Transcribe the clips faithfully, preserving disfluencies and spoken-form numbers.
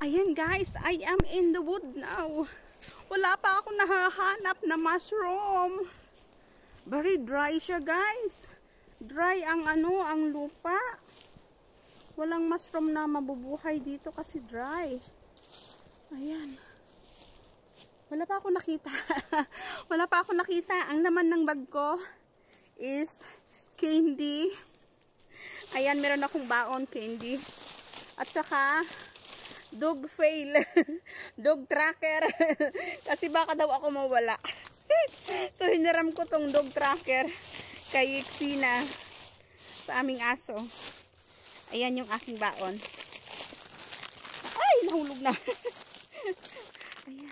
Ayan guys, I am in the wood now. Wala pa ako nahahanap na mushroom. Very dry siya guys. Dry ang ano, ang lupa. Walang mushroom na mabubuhay dito kasi dry. Ayan. Wala pa ako nakita. Wala pa ako nakita. Ang laman ng bag ko is candy. Ayan, meron akong baon candy. At saka dog fail. Dog tracker. Kasi baka daw ako mawala. So hiniram ko tong dog tracker kay Xina sa aming aso. Ayan yung aking baon. Ay, nahulog na. Ayan.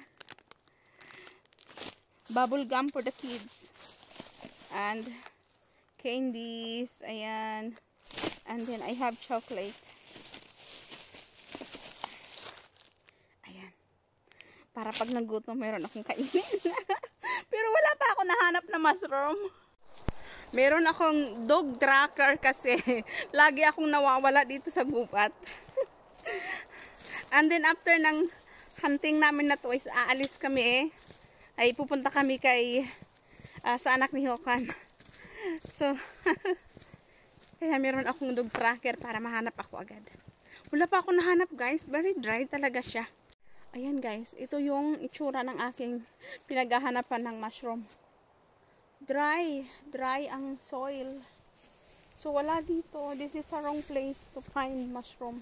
Bubble gum for the kids. And candies. Ayan. And then I have chocolate. Ayan. Para pag nagutom, meron akong kainin. Pero wala pa ako nahanap na mushroom. Meron akong dog tracker kasi lagi akong nawawala dito sa gubat. And then after ng hunting namin na to, is aalis kami eh. Ay pupunta kami kay uh, sa anak ni Hokan. So kaya meron akong dog tracker para mahanap ako agad. Wala pa ako nahanap guys. Very dry talaga siya. Ayan guys. Ito yung itsura ng aking pinaghahanapan ng mushroom. Dry. Dry ang soil. So wala dito. This is a wrong place to find mushroom.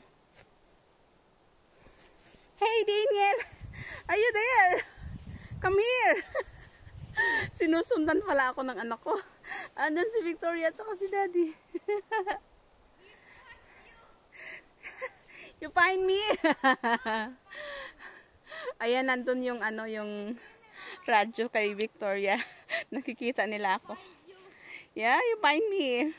Hey Daniel! Are you there? Come here! Sinusundan pala ako ng anak ko. Andun si Victoria at saka si Daddy. You find me? Ayan, nandun yung ano, yung radyo kay Victoria. Nakikita nila ako. Yeah, you find me.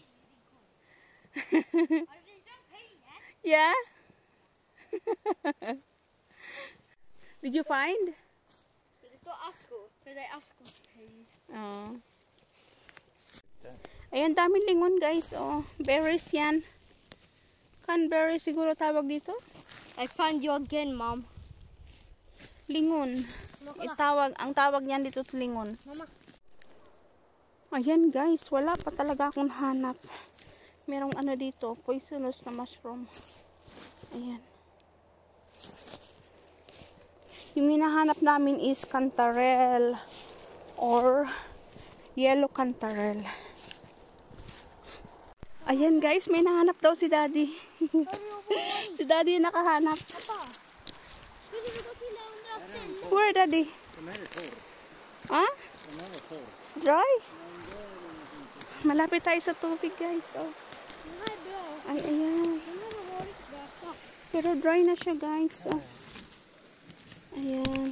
Yeah? Did you find? Oh. Ayan, daming lingon guys. Oh, berries yan. Canberry siguro tawag dito. I found you again, Mom. Lingon. Itawag, ang tawag niyan dito lingon. Mama. Ayan guys, wala pa talaga akong hanap. Merong ano dito, poisonous na mushroom. Ayan. Yung hinahanap namin is cantarell or yellow cantarell. Ayan guys, may nahanap daw si Daddy. Si Daddy yung nakahanap. Where Daddy? Ah? It's dry. Malapit tayo sa tubig guys. Oh. Ay, ayan. Pero dry na siya guys. Oh. Ayan.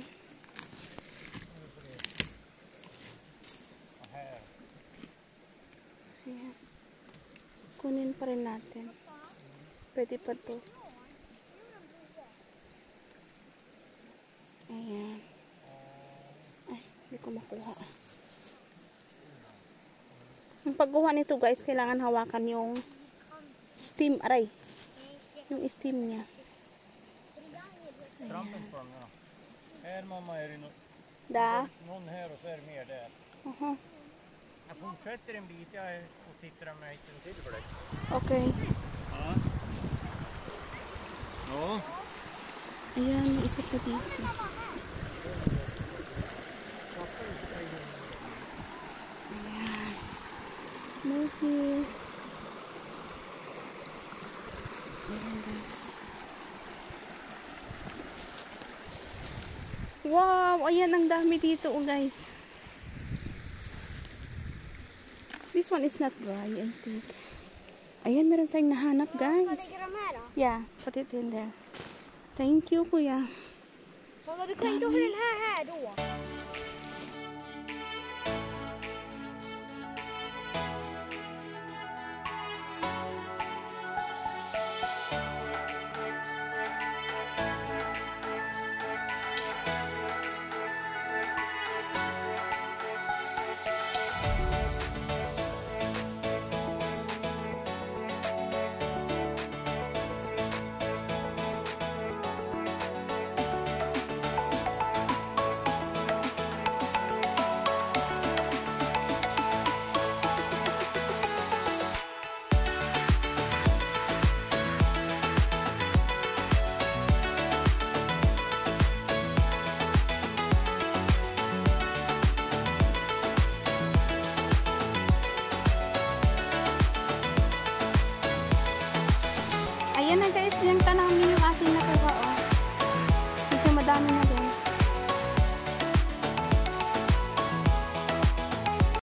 Ayan. Kunin pa rin natin. Pwede pa to. Ayan. Ay, hindi ko makuha. Ang pagkuha nito guys, kailangan hawakan yung steam. Aray. Yung steam niya. Trampen fram, ja. Här mamma är det no Da. någon här och så är det mer där. Uh-huh. Jag fortsätter en bit jag och tittar om jag hittar en till för dig. Okay. Ja. Ja. Ayan, may isa pa dito. Ayan. Movie. Ayan guys. Wow! Ayan, ang dami dito oh guys. This one is not dry, I think. Ayan, meron tayong nahanap guys. Yeah, put it in there. Thank you, kuya. Mamma, du kan inte ha den här här då.